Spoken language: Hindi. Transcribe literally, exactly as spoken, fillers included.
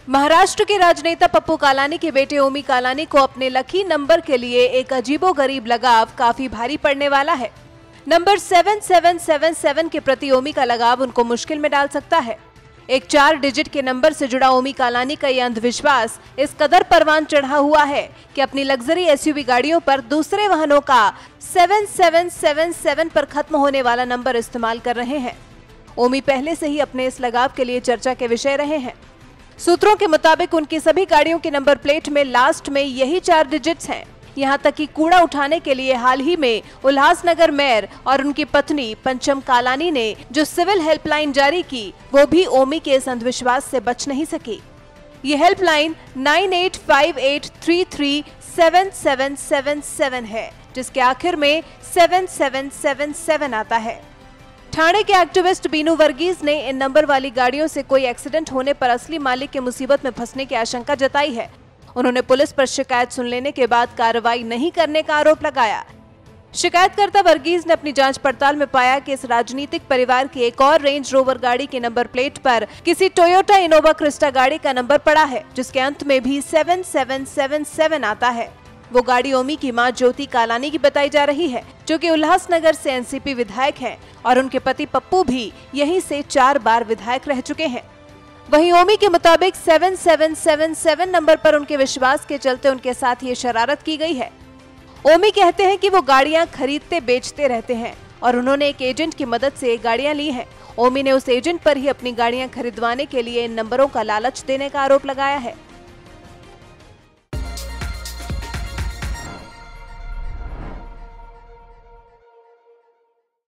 महाराष्ट्र के राजनेता पप्पू कालानी के बेटे ओमी कालानी को अपने लकी नंबर के लिए एक अजीबोगरीब लगाव काफी भारी पड़ने वाला है। Number seven seven seven seven के प्रति ओमी का लगाव उनको मुश्किल में डाल सकता है। एक चार डिजिट के नंबर से जुड़ा ओमी कालानी का यह अंधविश्वास इस कदर परवान चढ़ा हुआ है कि अपनी लग्जरी एसयूवी गाड़ियों पर दूसरे वाहनों का सेवन सेवन सेवन सेवन पर खत्म होने वाला नंबर इस्तेमाल कर रहे हैं। ओमी पहले से ही अपने इस लगाव के लिए चर्चा के विषय रहे हैं। सूत्रों के मुताबिक उनकी सभी गाड़ियों के नंबर प्लेट में लास्ट में यही चार डिजिट्स हैं। यहाँ तक कि कूड़ा उठाने के लिए हाल ही में उल्लासनगर मेयर और उनकी पत्नी पंचम कालानी ने जो सिविल हेल्पलाइन जारी की, वो भी ओमी के इस अंधविश्वास से बच नहीं सकी। ये helpline nine eight five eight three three seven seven seven seven है, जिसके आखिर में सेवन सेवन सेवन सेवन आता है। ठाणे के एक्टिविस्ट बीनू वर्गीस ने इन नंबर वाली गाड़ियों से कोई एक्सीडेंट होने पर असली मालिक के मुसीबत में फंसने की आशंका जताई है। उन्होंने पुलिस पर शिकायत सुन लेने के बाद कार्रवाई नहीं करने का आरोप लगाया। शिकायतकर्ता वर्गीस ने अपनी जांच पड़ताल में पाया कि इस राजनीतिक परिवार की एक और रेंज रोवर गाड़ी के नंबर प्लेट पर किसी टोयोटा इनोवा क्रिस्टा गाड़ी का नंबर पड़ा है, जिसके अंत में भी सेवन सेवन सेवन सेवन आता है। वो गाड़ी ओमी की मां ज्योति कालानी की बताई जा रही है, जो कि उल्लासनगर से एनसीपी विधायक हैं और उनके पति पप्पू भी यहीं से चार बार विधायक रह चुके हैं। वहीं ओमी के मुताबिक seven seven seven seven number पर उनके विश्वास के चलते उनके साथ ये शरारत की गई है। ओमी कहते हैं कि वो गाड़ियां खरीदते बेचते रहते हैं और उन्होंने एक एजेंट की मदद से गाड़ियां ली हैं। ओमी ने उस एजेंट पर ही अपनी गाड़ियां खरीदवाने के लिए इन नंबरों का लालच देने का आरोप लगाया है।